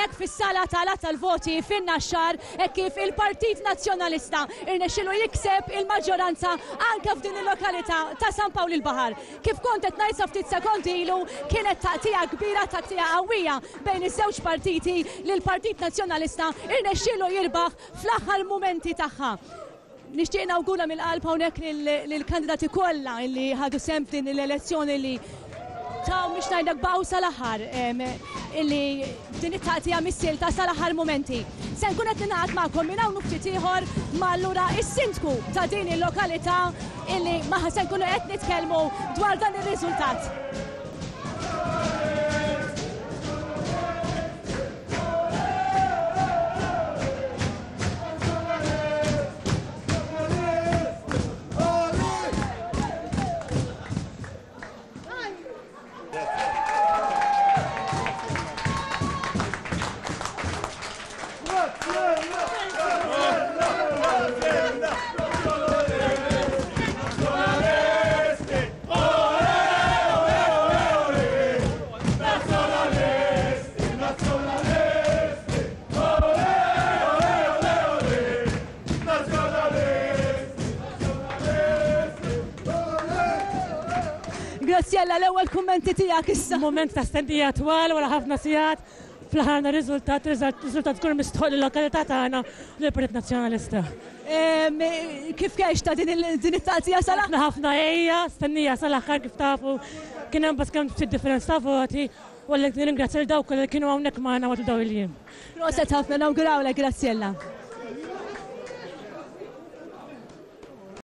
hawnhekk fis-sala tal-voti fin-Naxxar kif il-Partit Nazzjonalista irnexxielu jikseb il-maġġoranza anke f'din il-lokalità ta' San Pawl il-Baħar. Kif kont qed ngħid sa ftit sekondi ilu kienet taqtija kbira, taqtija qawwija bejn iż-żewġ partiti li l-Partit Nazzjonalista irnexxielu jirbaħ fl-aħħar mumenti tagħha. Nixtieq nawgura mill-qalb hawnhekk lill-kandidati kollha li ħadu sehem f'din l-elezzjoni li taw biex ngħidlek baw sal-aħħar illi din it-taqtija mis-silta sal-aħħar momenti. Se nkun qed ningħaqad magħkom minn hawn ftit ieħor allura is-sindku ta' din il-lokalità illi magħha se nkunu qed nitkellmu dwar dan ir-riżultat. Graziella, l-ewwel kummenti tiegħek issa. Moment ta' stendija twal wara ħafna sigħat fl-ħarna riżultat tkun mistħoq il-lokalità tagħna l-Partit Nazzjonalista. Kif kex ta' din it-taqtija sal-aħħar? Ħafna ejja, stennija sal-aħħar kif tafu kien hemm bas kemm ftit differenza ta' voti u għalhekk nirringrazzja lil dawk li kienu hawnhekk magħna waqt dawn il-jiem. Proset ħafna nawgurawlek, Graziella.